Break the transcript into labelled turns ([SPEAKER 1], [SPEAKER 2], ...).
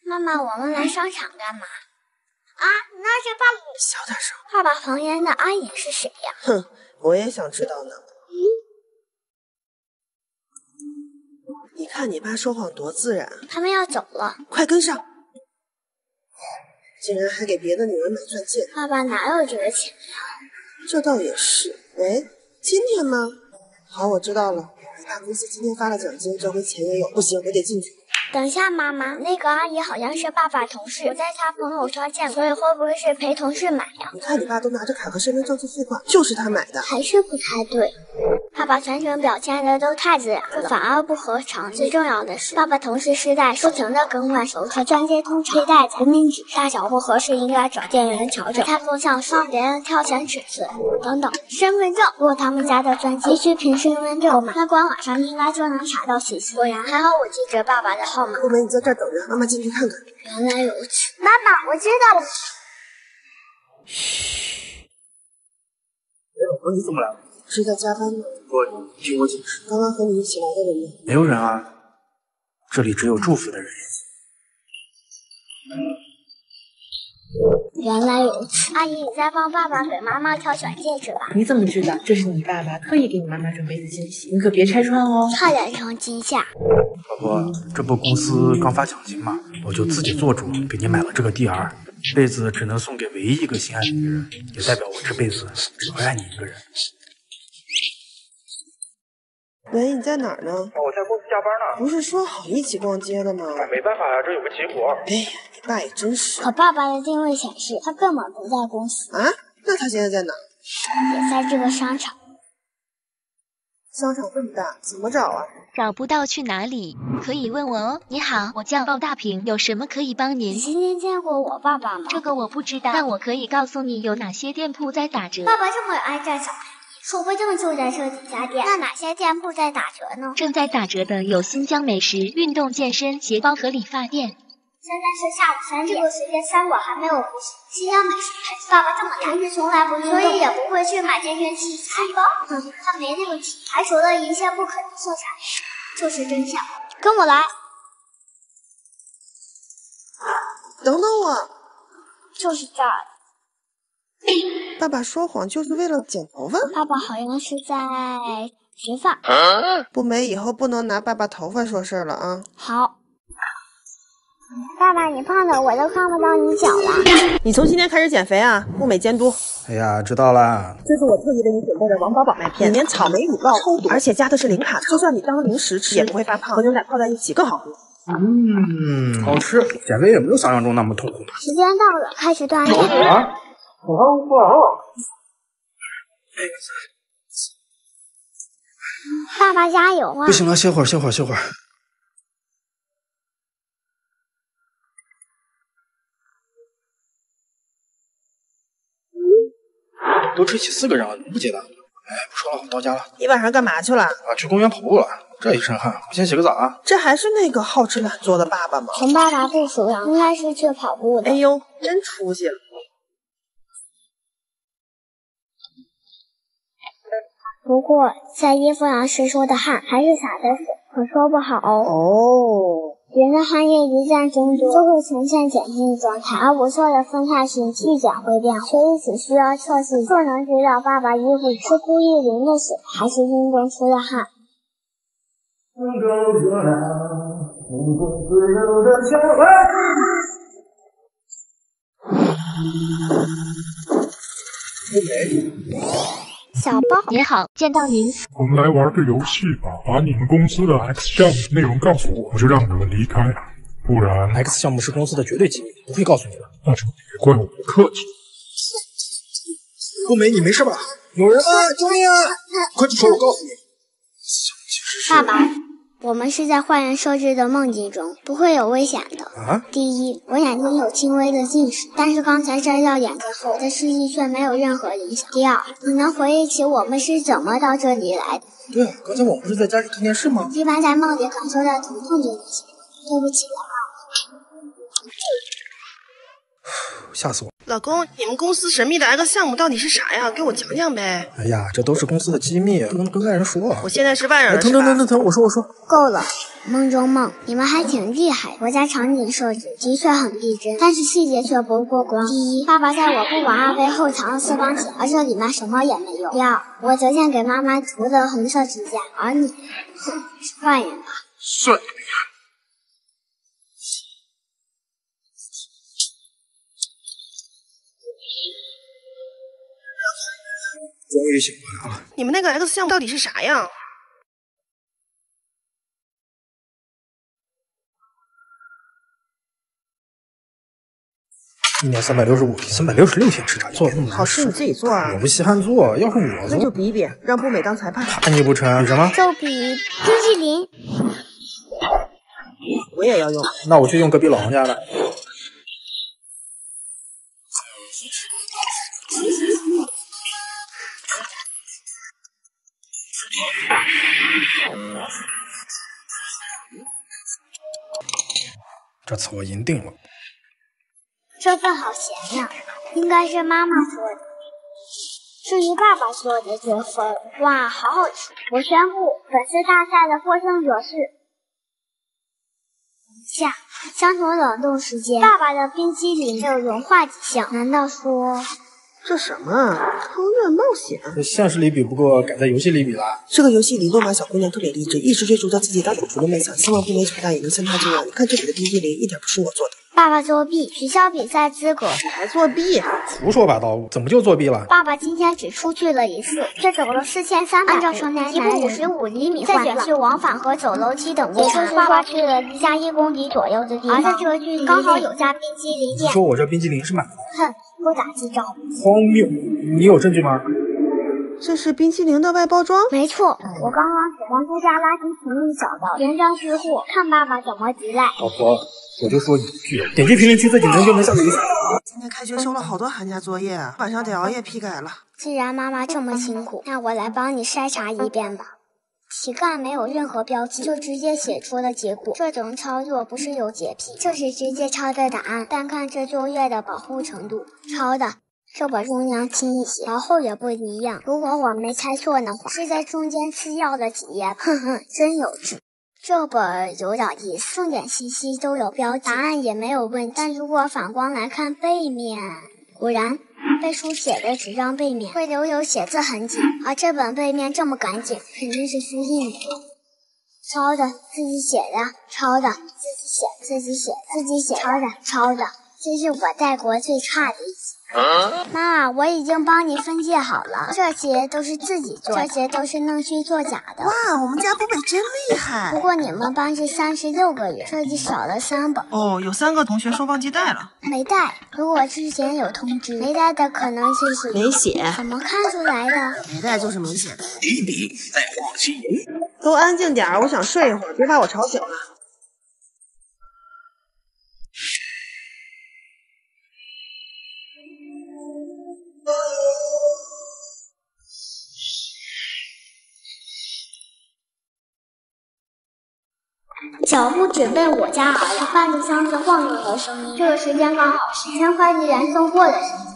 [SPEAKER 1] 妈妈，我们来商场干嘛？啊，那是爸爸。
[SPEAKER 2] 小点声。
[SPEAKER 1] 爸爸房间的阿姨是谁呀？
[SPEAKER 2] 哼，我也想知道呢。你看你爸说谎多自然。
[SPEAKER 1] 他们要走了，
[SPEAKER 2] 快跟上！竟然还给别的女人买钻戒。
[SPEAKER 1] 爸爸哪有这个钱呀？
[SPEAKER 2] 这倒也是。喂，今天吗？好，我知道了。大公司今天发了奖金，这回钱也有。不行，我得进去。
[SPEAKER 1] 等一下，妈妈，那个阿姨好像是爸爸同事，我在她朋友圈见过，所以会不会是陪同事买呀？
[SPEAKER 2] 你看你爸都拿着卡和身份证去付款，就是他买的。
[SPEAKER 1] 还是不太对。爸爸全程表现的都太自然了，这反而不合常理。最重要的是，爸爸同事是在不停的更换手指，钻戒通常佩戴在无名指，大小不合适应该找店员调整。看风向双别人挑选尺寸等等。身份证，如果他们家的钻戒必须凭身份证购买，那官网上应该就能查到信息。果然，还好我记着爸爸的号码。
[SPEAKER 2] 顾梅，你在这儿等着，妈妈进去看看。
[SPEAKER 1] 原来如此，妈妈，我知道了。
[SPEAKER 3] 嘘。哎，老婆，你怎么来了？
[SPEAKER 2] 是在加班吗？
[SPEAKER 3] 不，听我解释。
[SPEAKER 2] 刚刚和你一起来的人呢？
[SPEAKER 3] 没有人啊，这里只有祝福的人。
[SPEAKER 1] 原来如此，阿姨，你在帮爸爸给妈妈挑选戒指吧？
[SPEAKER 4] 你怎么知道？这是你爸爸特意给你妈妈准备的惊喜，你可别拆穿哦。
[SPEAKER 1] 差点成惊吓。
[SPEAKER 3] 老婆，这不公司刚发奖金吗？我就自己做主给你买了这个 DR， 这辈子只能送给唯一一个心爱的女人，也代表我这辈子只会爱你一个人。
[SPEAKER 2] 喂，你在哪儿呢？
[SPEAKER 3] 我在公司加班呢。
[SPEAKER 2] 不是说好一起逛街的吗？
[SPEAKER 3] 没办法呀，这有个急活。
[SPEAKER 2] 哎呀，你爸也真是。
[SPEAKER 1] 可爸爸的定位显示他根本不在公司
[SPEAKER 2] 啊？那他现在在哪？
[SPEAKER 1] 也在这个商场。
[SPEAKER 2] 商场这么大，怎么找啊？
[SPEAKER 5] 找不到去哪里？可以问我哦。你好，我叫鲍大平，有什么可以帮您？
[SPEAKER 1] 你今天见过我爸爸吗？
[SPEAKER 5] 这个我不知道，但我可以告诉你有哪些店铺在打折。
[SPEAKER 1] 爸爸这么爱占小便宜，说不定就在这几家店。那哪些店铺在打折呢？
[SPEAKER 5] 正在打折的有新疆美食、运动健身、鞋包和理发店。
[SPEAKER 1] 现在是下午3点，这个时间3馆还没有不行。新疆美食牌子，爸爸这么大，平时从来不运动，所以也不会去买健身器材包。他没那个体，排除了一切不可能色彩，就是真相。跟我来。
[SPEAKER 2] 等等我。
[SPEAKER 1] 就是这儿。
[SPEAKER 2] 爸爸说谎就是为了剪头发？
[SPEAKER 1] 爸爸好像是在植发。
[SPEAKER 2] 不美，以后不能拿爸爸头发说事儿了啊。
[SPEAKER 1] 好。爸爸，你胖的我都看不到你脚了。
[SPEAKER 2] 你从今天开始减肥啊，物美监督。
[SPEAKER 3] 哎呀，知道了。
[SPEAKER 2] 这是我特意为你准备的王饱饱麦片，里面草莓乳酪超多，而且加的是零卡，就算你当零食吃也不会发胖，和牛奶泡在一起更好喝。
[SPEAKER 3] 好吃。减肥也没有想象中那么痛苦的。
[SPEAKER 1] 时间到了，开始锻炼。
[SPEAKER 3] 啊！
[SPEAKER 1] 爸爸加油啊！
[SPEAKER 3] 不行了，歇会儿。都吹起4个人了，能不接单？哎，不说了，我到家了。
[SPEAKER 2] 你晚上干嘛去了？
[SPEAKER 3] 去公园跑步了，这一身汗，我先洗个澡啊。
[SPEAKER 2] 这还是那个好吃懒做的爸爸吗？
[SPEAKER 1] 从爸爸不熟上，应该是去跑步的。
[SPEAKER 2] 哎呦，真出息了。
[SPEAKER 1] 不过在衣服上湿出的汗还是洒的水，可说不好
[SPEAKER 2] 哦。
[SPEAKER 1] 人的汗液一旦增多，就会呈现碱性状态，而不错的分态性遇碱会变化，所以只需要测试就能知道爸爸衣服是故意淋的水，还是运动出的汗。小包，
[SPEAKER 5] 你好，见到您。
[SPEAKER 6] 我们来玩个游戏吧，把你们公司的 X 项目内容告诉我，我就让你们离开，不然
[SPEAKER 3] X 项目是公司的绝对机密，不会告诉你的。
[SPEAKER 6] 那就别怪我不客气。
[SPEAKER 3] 顾美，你没事吧？有人吗？救命啊！快举手，我告诉你。
[SPEAKER 1] 爸爸，我们是在坏人设置的梦境中，不会有危险的。
[SPEAKER 3] 啊？
[SPEAKER 1] 第一，我眼睛有轻微的近视，但是刚才摘掉眼镜后，我的视力却没有任何影响。第二，你能回忆起我们是怎么到这里来的？
[SPEAKER 3] 对啊，刚才我们不是在家里看电视吗？
[SPEAKER 1] 一般在梦里感受到疼痛就能行。对不起，爸爸。
[SPEAKER 3] 吓死我！
[SPEAKER 2] 老公，你们公司神秘的 X 项目到底是啥呀？给我讲讲呗。
[SPEAKER 3] 哎呀，这都是公司的机密，不能跟外人说。
[SPEAKER 2] 我现在是外人了，
[SPEAKER 3] 等，我说。
[SPEAKER 1] 够了，梦中梦，你们还挺厉害。我家场景设计的确很逼真，但是细节却不过关。第一，爸爸在我不往二背后藏了私房钱，而这里面什么也没有。第二，我昨天给妈妈涂的红色指甲，而你，哼，是坏人吧？
[SPEAKER 6] 算你厉害。
[SPEAKER 3] 终于醒过来了。
[SPEAKER 2] 你们那个 X 项目到底是啥呀？
[SPEAKER 3] 一年365天，366天吃茶，做那么
[SPEAKER 2] 好吃你自己做啊！
[SPEAKER 3] 我不稀罕做，要是我做，
[SPEAKER 2] 那就比一比，让步美当裁判。
[SPEAKER 3] 怕你不成？什么？
[SPEAKER 1] 就比冰淇淋。
[SPEAKER 2] 我也要用。
[SPEAKER 3] 那我去用隔壁老王家的。这次我赢定了。
[SPEAKER 1] 这份好咸呀，应该是妈妈做的。至于爸爸做的这份，哇，好好吃！我宣布，本次大赛的获胜者是下。相同冷冻时间，爸爸的冰淇淋的融化几项，难道说
[SPEAKER 2] 这什么啊？烹饪冒险？
[SPEAKER 3] 这现实里比不过，改在游戏里比了。
[SPEAKER 2] 这个游戏里，罗马小姑娘特别励志，一直追逐着自己当主厨的梦想，希望不美长大也能像她这样。你看这里的冰淇淋，一点不是我做的。
[SPEAKER 1] 爸爸作弊，取消比赛资格。
[SPEAKER 2] 你还作弊？
[SPEAKER 3] 胡说八道，怎么就作弊了？
[SPEAKER 1] 爸爸今天只出去了1次，却走了4300。按照成年一步55厘米再减去往返和走楼梯等过程，爸爸去了离家1公里左右的地方，而在这个距离刚好有家冰淇淋店。
[SPEAKER 3] 你说我这冰淇淋是买的？
[SPEAKER 1] 哼，不打自招。
[SPEAKER 3] 荒谬！你有证据吗？
[SPEAKER 2] 这是冰淇淋的外包装？
[SPEAKER 1] 没错，我刚刚从王姑家垃圾群里找到，原装是货，看爸爸怎么抵赖。
[SPEAKER 3] 老婆，我就说一句，点击评论区自己人就能下载一次。
[SPEAKER 2] 今天开学收了好多寒假作业，晚上得熬夜批改了。
[SPEAKER 1] 既然妈妈这么辛苦，那我来帮你筛查一遍吧。题干没有任何标记，就直接写出了结果。这种操作不是有洁癖，就是直接抄的答案。单看这作业的保护程度，抄的这本重量轻一些，然后也不一样。如果我没猜错的话，是在中间吃药的几页。哼哼，真有趣。这本有点意思，重点信息都有标记，答案也没有问题。但如果反光来看背面，果然被书写的纸张背面会留有写字痕迹，而这本背面这么干净，肯定是书印的。抄的，自己写的，抄的，自己写，抄的，这是我带过最差的一次。妈，我已经帮你分界好了，这些都是自己做，这些都是弄虚作假的。
[SPEAKER 2] 哇，我们家不美真厉害！
[SPEAKER 1] 不过你们班是36个人，设计少了3本。
[SPEAKER 2] 哦，有3个同学说忘记带了，
[SPEAKER 1] 没带。如果之前有通知，没带的可能就是
[SPEAKER 2] 没写。
[SPEAKER 1] 怎么看出来的？
[SPEAKER 2] 没带就是没写的。
[SPEAKER 3] 一笔再往西游。
[SPEAKER 2] 都安静点儿，我想睡一会儿，别把我吵醒了。
[SPEAKER 1] 脚步准备我家而来，伴着箱子晃动的声音。这个时间刚好是前快递员送货的时间。